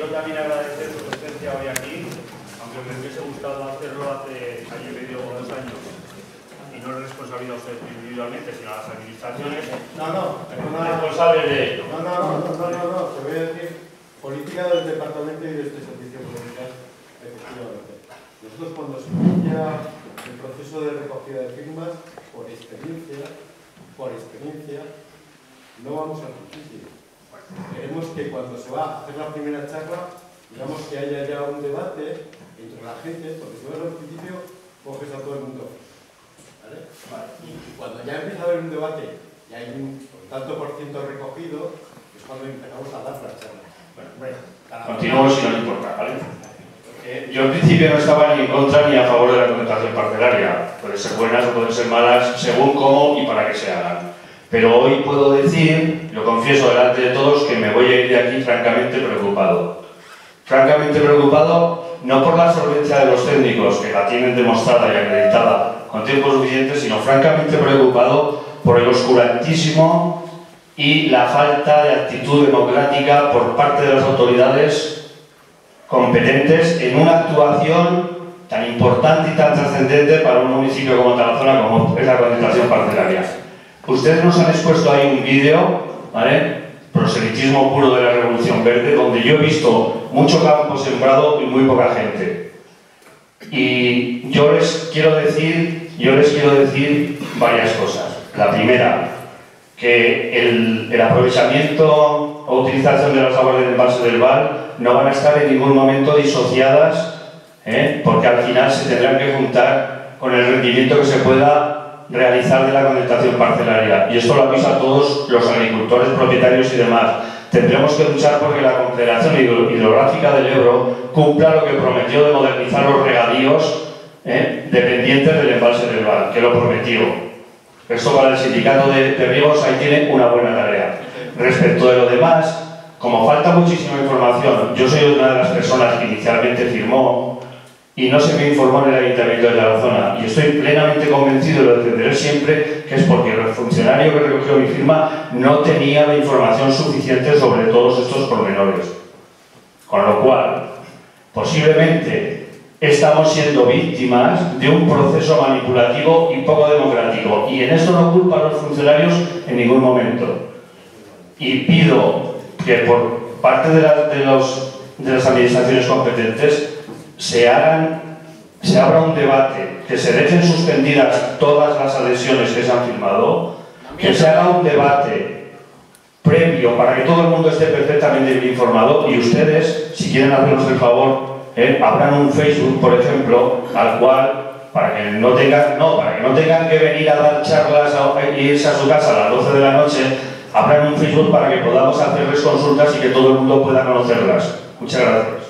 quiero también agradecer su presencia hoy aquí, aunque me hubiese gustado hacerlo hace año y medio o 2 años. Y no es responsabilidad a usted individualmente, sino a las administraciones responsables de ello. Te voy a decir política del departamento y de este servicio policial, efectivamente. Nosotros cuando se inicia el proceso de recogida de firmas, por experiencia, no vamos al principio. Queremos que cuando se va a hacer la primera charla, digamos que haya ya un debate entre la gente, porque si vas al principio, coges a todo el mundo. ¿Vale? Y cuando ya empieza a haber un debate y hay un tanto por ciento recogido, es cuando empezamos a dar la charla. Continúo si no le importa, ¿vale? Yo en principio no estaba ni en contra ni a favor de la contratación parcelaria. Pueden ser buenas o pueden ser malas, según cómo y para qué se hagan. Pero hoy puedo decir, lo confieso delante de todos, que me voy a ir de aquí francamente preocupado. Francamente preocupado, no por la solvencia de los técnicos, que la tienen demostrada y acreditada con tiempo suficiente, sino francamente preocupado por el oscurantismo y la falta de actitud democrática por parte de las autoridades competentes en una actuación tan importante y tan trascendente para un municipio como Tarazona como es la contratación parcelaria. Ustedes nos han expuesto ahí un vídeo, ¿vale? Proselitismo puro de la Revolución Verde, donde yo he visto mucho campo sembrado y muy poca gente. Y yo les quiero decir varias cosas. La primera, que el aprovechamiento o utilización de las aguas del embalse del Val no van a estar en ningún momento disociadas, porque al final se tendrán que juntar con el rendimiento que se pueda realizar de la contratación parcelaria. Y esto lo aviso a todos los agricultores, propietarios y demás. Tendremos que luchar porque la Confederación Hidrográfica del Ebro cumpla lo que prometió de modernizar los regadíos dependientes del embalse del Val, que lo prometió. Esto para el sindicato de riegos ahí tiene una buena tarea. Respecto de lo demás, como falta muchísima información, yo soy una de las personas que inicialmente firmó y no se me informó en el Ayuntamiento de Tarazona, y estoy plenamente convencido, y lo defenderé siempre, que es porque el funcionario que recogió mi firma no tenía la información suficiente sobre todos estos pormenores. Con lo cual, posiblemente estamos siendo víctimas de un proceso manipulativo y poco democrático, y en esto no culpo a los funcionarios en ningún momento. Y pido que por parte de las administraciones competentes se abra un debate, que se dejen suspendidas todas las adhesiones que se han firmado, que se haga un debate previo para que todo el mundo esté perfectamente bien informado, y ustedes, si quieren hacernos el favor, abran un Facebook, por ejemplo, al cual, para que no tengan que venir a dar charlas e irse a su casa a las 12 de la noche, abran un Facebook para que podamos hacerles consultas y que todo el mundo pueda conocerlas. Muchas gracias.